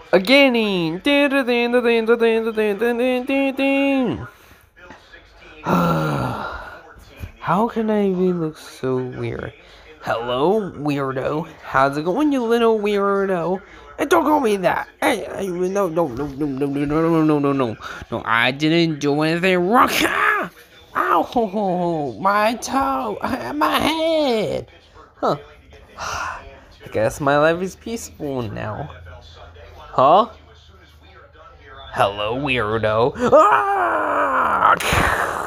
Again. How can I be look so weird? Hello, weirdo. How's it going, you little weirdo? And don't call me that. Hey, no. No, I didn't do anything wrong. Ah! Ow, my toe, my head. Huh. I guess my life is peaceful now. Huh? Hello, weirdo. Ah!